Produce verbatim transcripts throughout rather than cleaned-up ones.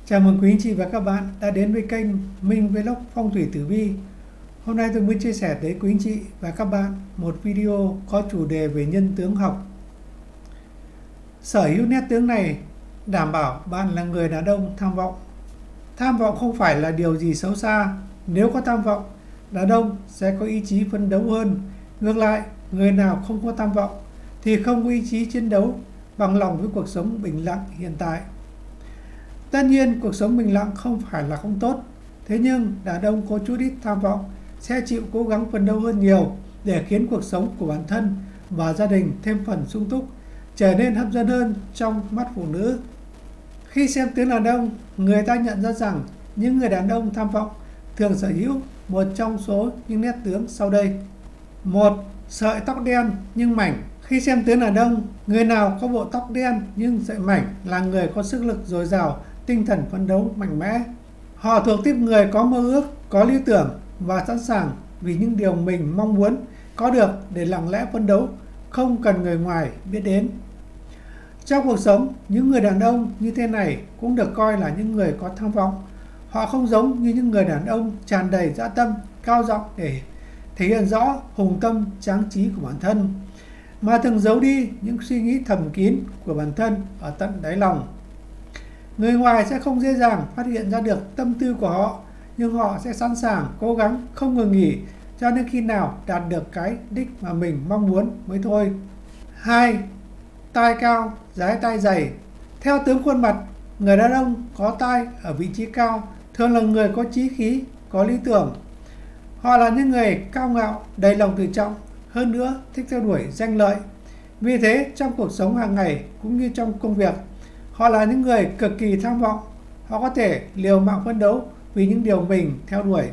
Chào mừng quý anh chị và các bạn đã đến với kênh Minh Vlog Phong thủy tử vi. Hôm nay tôi muốn chia sẻ tới quý anh chị và các bạn một video có chủ đề về nhân tướng học. Sở hữu nét tướng này đảm bảo bạn là người đàn ông tham vọng. Tham vọng không phải là điều gì xấu xa. Nếu có tham vọng, đàn ông sẽ có ý chí phấn đấu hơn. Ngược lại, người nào không có tham vọng thì không có ý chí chiến đấu bằng lòng với cuộc sống bình lặng hiện tại. Tất nhiên, cuộc sống bình lặng không phải là không tốt. Thế nhưng, đàn ông có chút ít tham vọng sẽ chịu cố gắng phấn đấu hơn nhiều để khiến cuộc sống của bản thân và gia đình thêm phần sung túc, trở nên hấp dẫn hơn trong mắt phụ nữ. Khi xem tướng đàn ông, người ta nhận ra rằng những người đàn ông tham vọng thường sở hữu một trong số những nét tướng sau đây. Một. Sợi tóc đen nhưng mảnh. Khi xem tướng đàn ông, người nào có bộ tóc đen nhưng sợi mảnh là người có sức lực dồi dào, tinh thần phấn đấu mạnh mẽ. Họ thuộc tiếp người có mơ ước, có lý tưởng và sẵn sàng vì những điều mình mong muốn có được để lặng lẽ phấn đấu, không cần người ngoài biết đến. Trong cuộc sống, những người đàn ông như thế này cũng được coi là những người có tham vọng. Họ không giống như những người đàn ông tràn đầy dã tâm, cao giọng để thể hiện rõ hùng tâm, tráng trí của bản thân, mà thường giấu đi những suy nghĩ thầm kín của bản thân ở tận đáy lòng. Người ngoài sẽ không dễ dàng phát hiện ra được tâm tư của họ, nhưng họ sẽ sẵn sàng cố gắng không ngừng nghỉ cho đến khi nào đạt được cái đích mà mình mong muốn mới thôi. Hai. Tai cao, dái tai dày. Theo tướng khuôn mặt, người đàn ông có tai ở vị trí cao thường là người có chí khí, có lý tưởng. Họ là những người cao ngạo, đầy lòng tự trọng, hơn nữa thích theo đuổi danh lợi. Vì thế, trong cuộc sống hàng ngày cũng như trong công việc, họ là những người cực kỳ tham vọng. Họ có thể liều mạng phấn đấu vì những điều mình theo đuổi.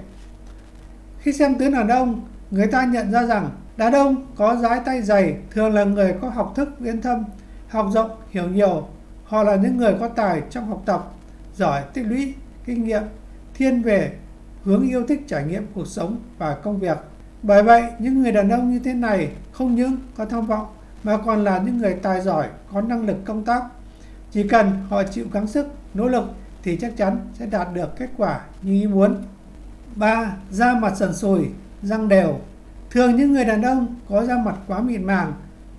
Khi xem tướng đàn ông, người ta nhận ra rằng đàn ông có dái tay dày thường là người có học thức uyên thâm, học rộng, hiểu nhiều. Họ là những người có tài trong học tập, giỏi tích lũy, kinh nghiệm, thiên về hướng yêu thích trải nghiệm cuộc sống và công việc. Bởi vậy, những người đàn ông như thế này không những có tham vọng mà còn là những người tài giỏi, có năng lực công tác. Chỉ cần họ chịu gắng sức, nỗ lực thì chắc chắn sẽ đạt được kết quả như ý muốn. Ba. Da mặt sần sùi, răng đều. Thường những người đàn ông có da mặt quá mịn màng,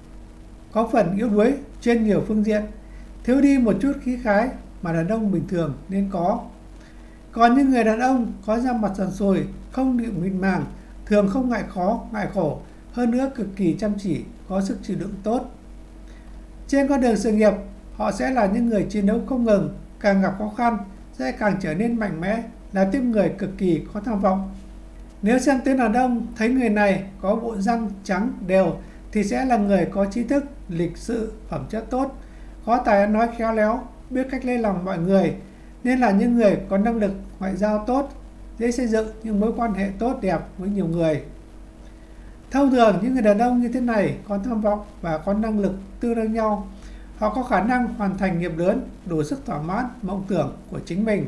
có phần yếu đuối trên nhiều phương diện, thiếu đi một chút khí khái mà đàn ông bình thường nên có. Còn những người đàn ông có da mặt sần sùi, không bị mịn màng, thường không ngại khó, ngại khổ, hơn nữa cực kỳ chăm chỉ, có sức chịu đựng tốt. Trên con đường sự nghiệp, họ sẽ là những người chiến đấu không ngừng, càng gặp khó khăn sẽ càng trở nên mạnh mẽ, là tiếp người cực kỳ có tham vọng. Nếu xem tướng đàn ông thấy người này có bộ răng trắng đều thì sẽ là người có trí thức, lịch sự, phẩm chất tốt, có tài ăn nói khéo léo, biết cách lấy lòng mọi người, nên là những người có năng lực ngoại giao tốt, dễ xây dựng những mối quan hệ tốt đẹp với nhiều người. Thông thường những người đàn ông như thế này có tham vọng và có năng lực tương đương nhau. Họ có khả năng hoàn thành nghiệp lớn, đủ sức thỏa mãn mộng tưởng của chính mình.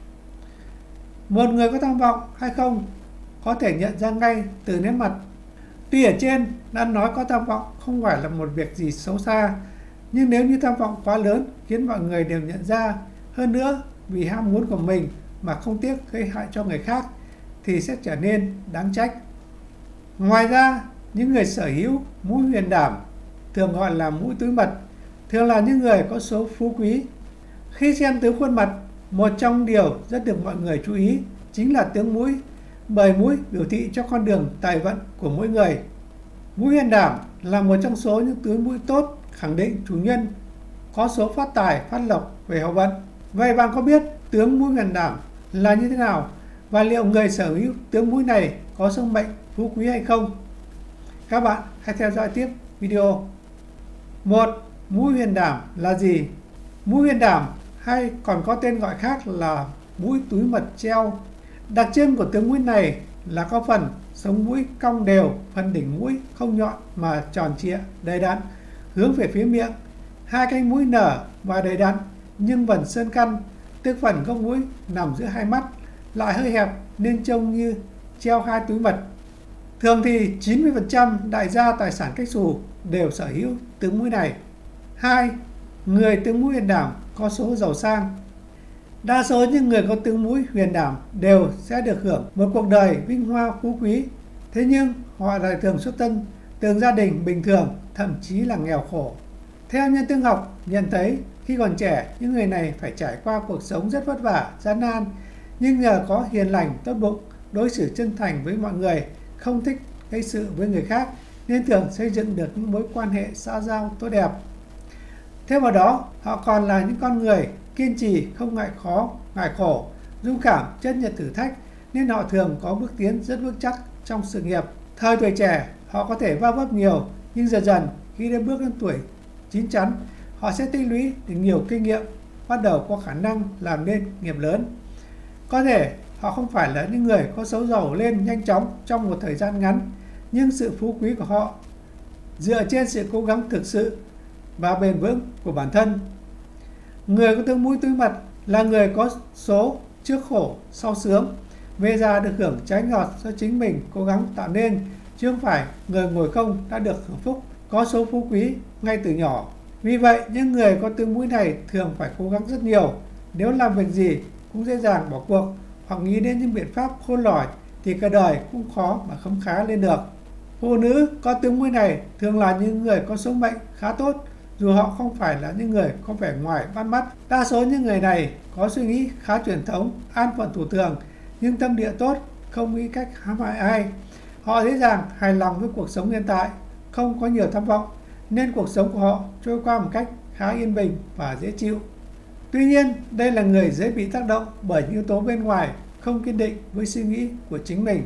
Một người có tham vọng hay không có thể nhận ra ngay từ nét mặt. Tuy ở trên đã nói có tham vọng không phải là một việc gì xấu xa, nhưng nếu như tham vọng quá lớn khiến mọi người đều nhận ra, hơn nữa vì ham muốn của mình mà không tiếc gây hại cho người khác thì sẽ trở nên đáng trách. Ngoài ra, những người sở hữu mũi huyền đảm, thường gọi là mũi túi mật, thường là những người có số phú quý. Khi xem tướng khuôn mặt, một trong điều rất được mọi người chú ý chính là tướng mũi, bởi mũi biểu thị cho con đường tài vận của mỗi người. Mũi huyền đảm là một trong số những tướng mũi tốt, khẳng định chủ nhân có số phát tài, phát lộc về hậu vận. Vậy bạn có biết tướng mũi huyền đảm là như thế nào và liệu người sở hữu tướng mũi này có số mệnh phú quý hay không? Các bạn hãy theo dõi tiếp video. Một. Mũi huyền đảm là gì? Mũi huyền đảm hay còn có tên gọi khác là mũi túi mật treo. Đặc trưng của tướng mũi này là có phần sống mũi cong đều, phần đỉnh mũi không nhọn mà tròn trịa, đầy đặn, hướng về phía miệng. Hai cánh mũi nở và đầy đặn nhưng vần sơn căn, tức phần gốc mũi nằm giữa hai mắt, lại hơi hẹp nên trông như treo hai túi mật. Thường thì chín mươi phần trăm đại gia tài sản cách xù đều sở hữu tướng mũi này. Hai. Người tướng mũi huyền đảm có số giàu sang. Đa số những người có tướng mũi huyền đảm đều sẽ được hưởng một cuộc đời vinh hoa phú quý. Thế nhưng họ lại thường xuất thân từ gia đình bình thường, thậm chí là nghèo khổ. Theo nhân tướng học nhận thấy, khi còn trẻ, những người này phải trải qua cuộc sống rất vất vả, gian nan, nhưng nhờ có hiền lành, tốt bụng, đối xử chân thành với mọi người, không thích gây sự với người khác, nên thường xây dựng được những mối quan hệ xã giao tốt đẹp. Thêm vào đó, họ còn là những con người kiên trì, không ngại khó, ngại khổ, dũng cảm, chấp nhận thử thách, nên họ thường có bước tiến rất vững chắc trong sự nghiệp. Thời tuổi trẻ, họ có thể va vấp nhiều, nhưng dần dần khi đến bước đến tuổi chín chắn, họ sẽ tích lũy được nhiều kinh nghiệm, bắt đầu có khả năng làm nên nghiệp lớn. Có thể họ không phải là những người có số giàu lên nhanh chóng trong một thời gian ngắn, nhưng sự phú quý của họ dựa trên sự cố gắng thực sự và bền vững của bản thân. Người có tướng mũi túi mật là người có số trước khổ sau sướng, về già được hưởng trái ngọt do chính mình cố gắng tạo nên, chứ không phải người ngồi không đã được hưởng phúc, có số phú quý ngay từ nhỏ. Vì vậy, những người có tướng mũi này thường phải cố gắng rất nhiều. Nếu làm việc gì cũng dễ dàng bỏ cuộc hoặc nghĩ đến những biện pháp khôn lỏi thì cả đời cũng khó mà khấm khá lên được. Phụ nữ có tướng mũi này thường là những người có số mệnh khá tốt, dù họ không phải là những người có vẻ ngoài bắt mắt. Đa số những người này có suy nghĩ khá truyền thống, an phận thủ thường, nhưng tâm địa tốt, không nghĩ cách hãm hại ai. Họ dễ dàng hài lòng với cuộc sống hiện tại, không có nhiều tham vọng, nên cuộc sống của họ trôi qua một cách khá yên bình và dễ chịu. Tuy nhiên, đây là người dễ bị tác động bởi những yếu tố bên ngoài, không kiên định với suy nghĩ của chính mình.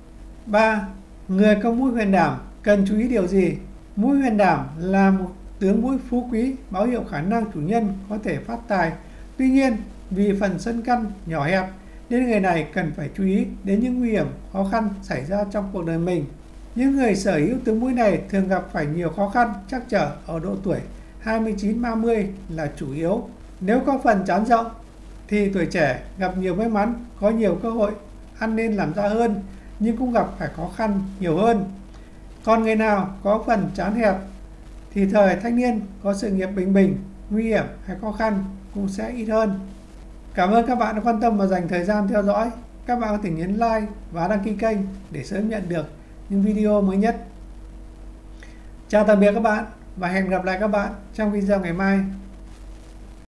ba. Người có mũi huyền đảm cần chú ý điều gì? Mũi huyền đảm là một tướng mũi phú quý, báo hiệu khả năng chủ nhân có thể phát tài. Tuy nhiên, vì phần sân căn nhỏ hẹp, nên người này cần phải chú ý đến những nguy hiểm, khó khăn xảy ra trong cuộc đời mình. Những người sở hữu tướng mũi này thường gặp phải nhiều khó khăn, trắc trở ở độ tuổi hai mươi chín ba mươi là chủ yếu. Nếu có phần trán rộng thì tuổi trẻ gặp nhiều may mắn, có nhiều cơ hội ăn nên làm ra hơn, nhưng cũng gặp phải khó khăn nhiều hơn. Còn người nào có phần trán hẹp thì thời thanh niên có sự nghiệp bình bình, nguy hiểm hay khó khăn cũng sẽ ít hơn. Cảm ơn các bạn đã quan tâm và dành thời gian theo dõi. Các bạn có thể nhấn like và đăng ký kênh để sớm nhận được những video mới nhất. Chào tạm biệt các bạn và hẹn gặp lại các bạn trong video ngày mai.